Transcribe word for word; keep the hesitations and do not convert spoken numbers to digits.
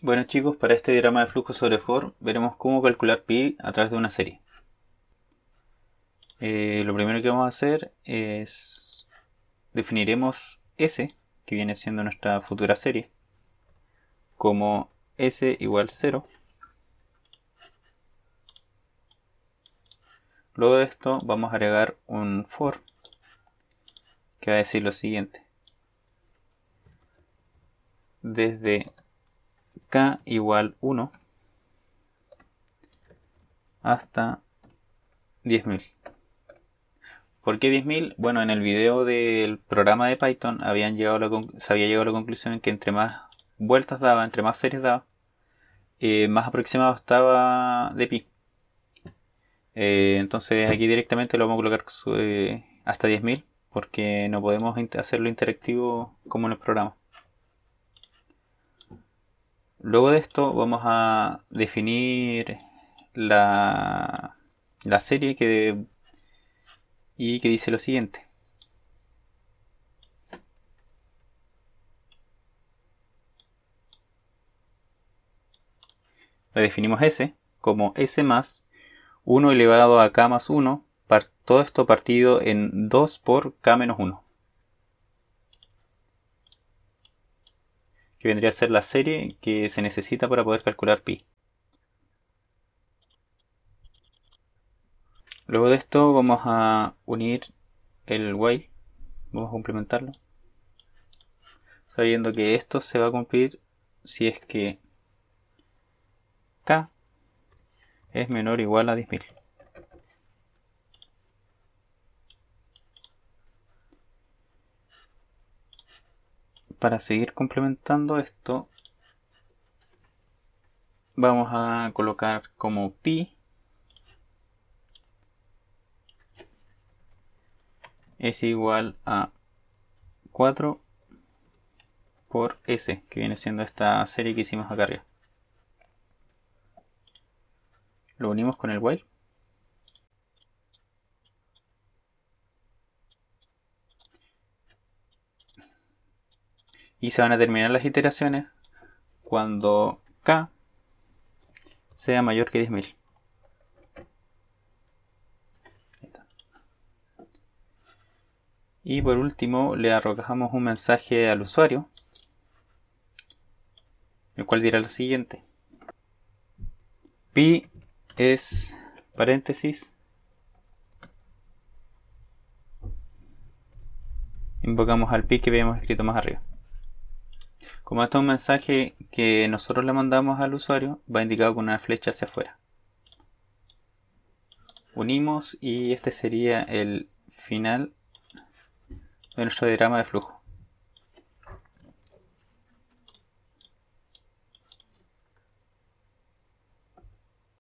Bueno chicos, para este diagrama de flujo sobre for veremos cómo calcular pi a través de una serie. Eh, lo primero que vamos a hacer es definiremos S, que viene siendo nuestra futura serie, como S igual cero. Luego de esto vamos a agregar un for que va a decir lo siguiente: desde k igual uno hasta diez mil. ¿Por qué diez mil? Bueno, en el video del programa de Python habían llegado a la se había llegado a la conclusión en que entre más vueltas daba, entre más series daba, eh, más aproximado estaba de pi. Eh, entonces aquí directamente lo vamos a colocar eh, hasta diez mil, porque no podemos hacerlo interactivo como en el programa. Luego de esto vamos a definir la, la serie que, y que dice lo siguiente: le definimos S como S más uno elevado a k más uno, todo esto partido en dos por k menos uno, que vendría a ser la serie que se necesita para poder calcular pi. Luego de esto vamos a unir el while, vamos a complementarlo, sabiendo que esto se va a cumplir si es que k es menor o igual a diez mil. Para seguir complementando esto, vamos a colocar como pi es igual a cuatro por S, que viene siendo esta serie que hicimos acá arriba. Lo unimos con el while. Y se van a terminar las iteraciones cuando k sea mayor que diez mil. Y por último le arrojamos un mensaje al usuario, el cual dirá lo siguiente: pi es paréntesis, invocamos al pi que habíamos escrito más arriba. Como esto es un mensaje que nosotros le mandamos al usuario, va indicado con una flecha hacia afuera. Unimos y este sería el final de nuestro diagrama de flujo.